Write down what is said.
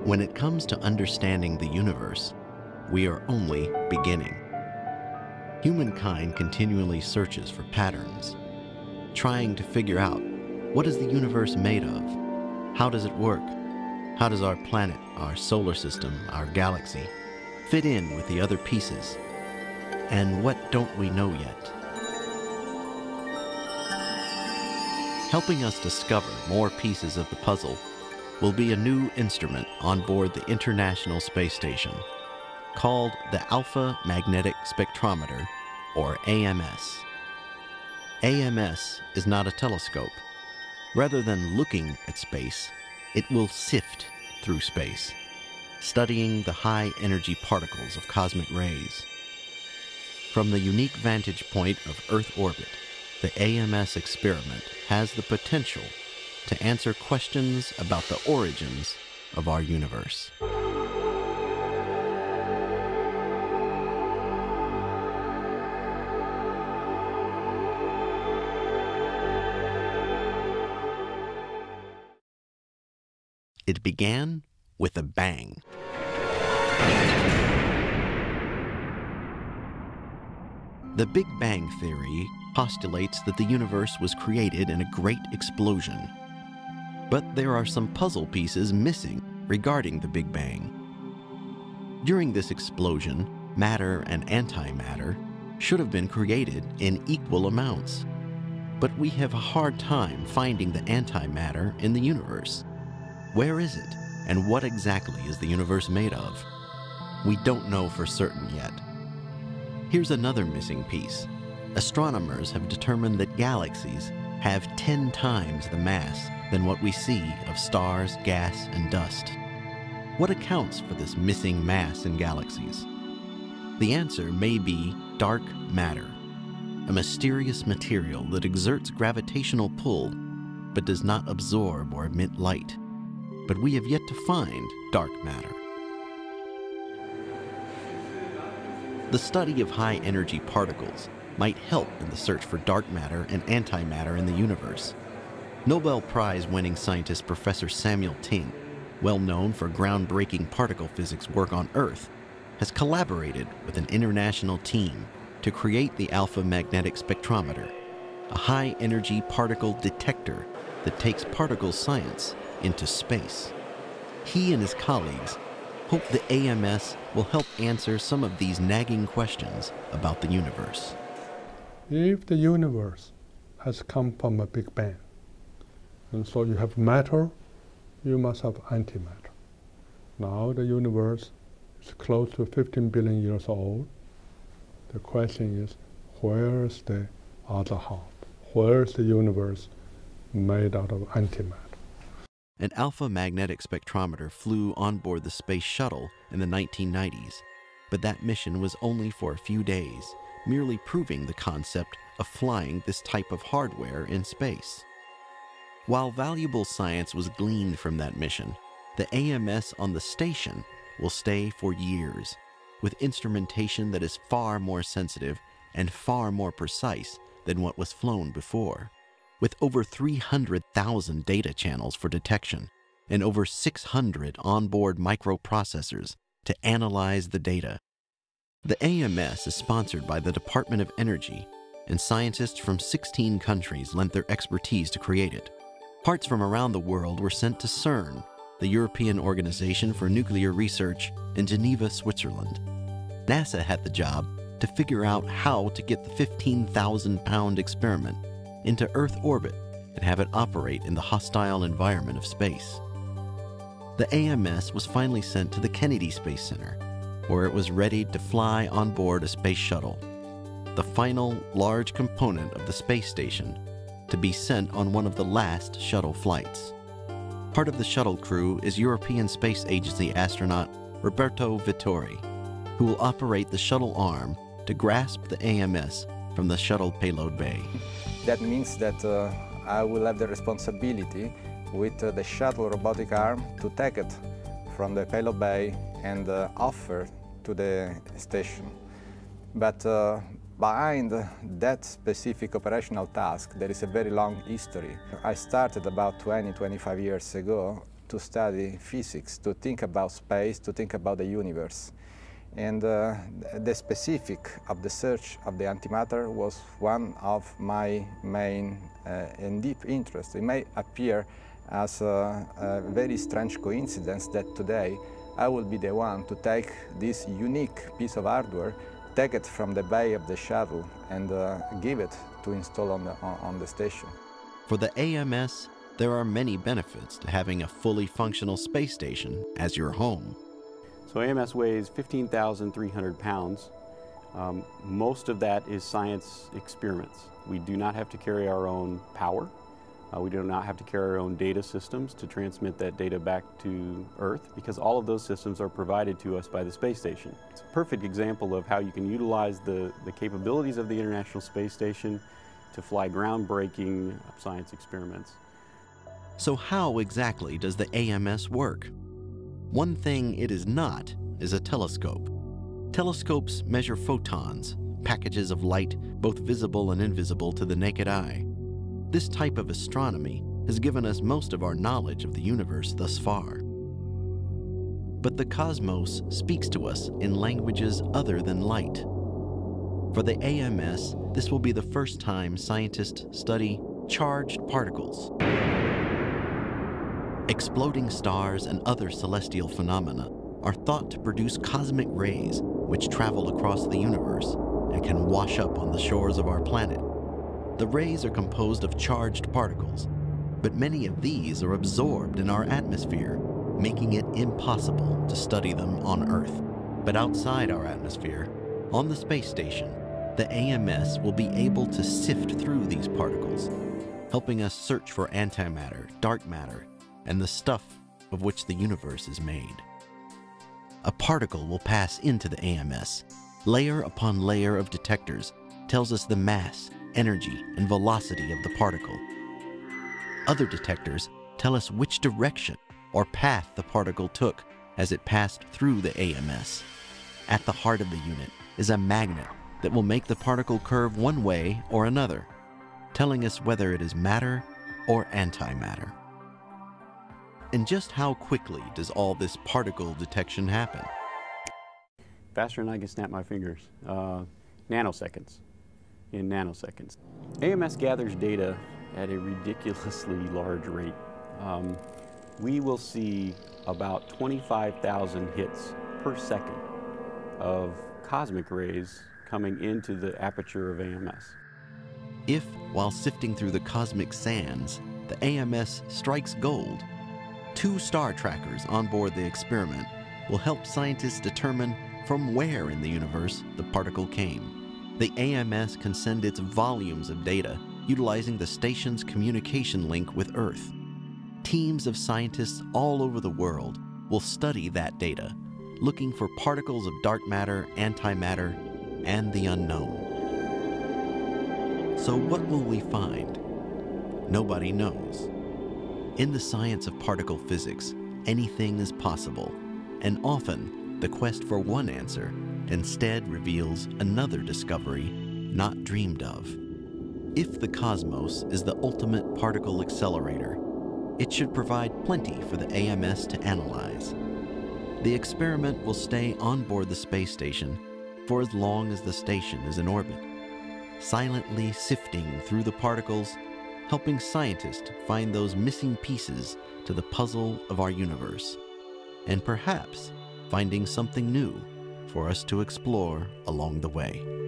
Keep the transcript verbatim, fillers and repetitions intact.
When it comes to understanding the universe, we are only beginning. Humankind continually searches for patterns, trying to figure out, what is the universe made of? How does it work? How does our planet, our solar system, our galaxy fit in with the other pieces? And what don't we know yet? Helping us discover more pieces of the puzzle will be a new instrument on board the International Space Station called the Alpha Magnetic Spectrometer, or A M S. A M S is not a telescope. Rather than looking at space, it will sift through space, studying the high-energy particles of cosmic rays. From the unique vantage point of Earth orbit, the A M S experiment has the potential to answer questions about the origins of our universe. It began with a bang. The Big Bang Theory postulates that the universe was created in a great explosion. But there are some puzzle pieces missing regarding the Big Bang. During this explosion, matter and antimatter should have been created in equal amounts. But we have a hard time finding the antimatter in the universe. Where is it, and what exactly is the universe made of? We don't know for certain yet. Here's another missing piece. Astronomers have determined that galaxies have ten times the mass than what we see of stars, gas, and dust. What accounts for this missing mass in galaxies? The answer may be dark matter, a mysterious material that exerts gravitational pull but does not absorb or emit light. But we have yet to find dark matter. The study of high-energy particles might help in the search for dark matter and antimatter in the universe. Nobel Prize-winning scientist Professor Samuel Ting, well known for groundbreaking particle physics work on Earth, has collaborated with an international team to create the Alpha Magnetic Spectrometer, a high-energy particle detector that takes particle science into space. He and his colleagues hope the A M S will help answer some of these nagging questions about the universe. If the universe has come from a Big Bang, and so you have matter, you must have antimatter. Now the universe is close to fifteen billion years old. The question is, where is the other half? Where is the universe made out of antimatter? An alpha magnetic spectrometer flew on board the space shuttle in the nineteen nineties, but that mission was only for a few days, merely proving the concept of flying this type of hardware in space. While valuable science was gleaned from that mission, the A M S on the station will stay for years, with instrumentation that is far more sensitive and far more precise than what was flown before. With over three hundred thousand data channels for detection and over six hundred onboard microprocessors to analyze the data. The A M S is sponsored by the Department of Energy, and scientists from sixteen countries lent their expertise to create it. Parts from around the world were sent to CERN, the European Organization for Nuclear Research, in Geneva, Switzerland. NASA had the job to figure out how to get the fifteen thousand pound experiment into Earth orbit and have it operate in the hostile environment of space. The A M S was finally sent to the Kennedy Space Center, where it was ready to fly on board a space shuttle, the final large component of the space station to be sent on one of the last shuttle flights. Part of the shuttle crew is European Space Agency astronaut Roberto Vittori, who will operate the shuttle arm to grasp the A M S from the shuttle payload bay. That means that uh, I will have the responsibility with uh, the shuttle robotic arm to take it from the payload bay and uh, offer to the station. But uh, behind that specific operational task, there is a very long history. I started about twenty, twenty-five years ago to study physics, to think about space, to think about the universe. And uh, the specific of the search of the antimatter was one of my main uh, and deep interests. It may appear as a, a very strange coincidence that today I will be the one to take this unique piece of hardware, take it from the bay of the shuttle, and uh, give it to install on the, on the station. For the A M S, there are many benefits to having a fully functional space station as your home. So A M S weighs fifteen thousand three hundred pounds. Um, most of that is science experiments. We do not have to carry our own power. Uh, we do not have to carry our own data systems to transmit that data back to Earth, because all of those systems are provided to us by the space station. It's a perfect example of how you can utilize the, the capabilities of the International Space Station to fly groundbreaking science experiments. So how exactly does the A M S work? One thing it is not is a telescope. Telescopes measure photons, packages of light, both visible and invisible to the naked eye. This type of astronomy has given us most of our knowledge of the universe thus far. But the cosmos speaks to us in languages other than light. For the A M S, this will be the first time scientists study charged particles. Exploding stars and other celestial phenomena are thought to produce cosmic rays which travel across the universe and can wash up on the shores of our planet. The rays are composed of charged particles, but many of these are absorbed in our atmosphere, making it impossible to study them on Earth. But outside our atmosphere, on the space station, the A M S will be able to sift through these particles, helping us search for antimatter, dark matter, and the stuff of which the universe is made. A particle will pass into the A M S. Layer upon layer of detectors tells us the mass, energy, and velocity of the particle. Other detectors tell us which direction or path the particle took as it passed through the A M S. At the heart of the unit is a magnet that will make the particle curve one way or another, telling us whether it is matter or antimatter. And just how quickly does all this particle detection happen? Faster than I can snap my fingers. Uh, nanoseconds. In nanoseconds. A M S gathers data at a ridiculously large rate. Um, we will see about twenty-five thousand hits per second of cosmic rays coming into the aperture of A M S. If, while sifting through the cosmic sands, the A M S strikes gold, two star trackers on board the experiment will help scientists determine from where in the universe the particle came. The A M S can send its volumes of data utilizing the station's communication link with Earth. Teams of scientists all over the world will study that data, looking for particles of dark matter, antimatter, and the unknown. So what will we find? Nobody knows. In the science of particle physics, anything is possible, and often the quest for one answer instead reveals another discovery not dreamed of. If the cosmos is the ultimate particle accelerator, it should provide plenty for the A M S to analyze. The experiment will stay on board the space station for as long as the station is in orbit, silently sifting through the particles, helping scientists find those missing pieces to the puzzle of our universe, and perhaps finding something new for us to explore along the way.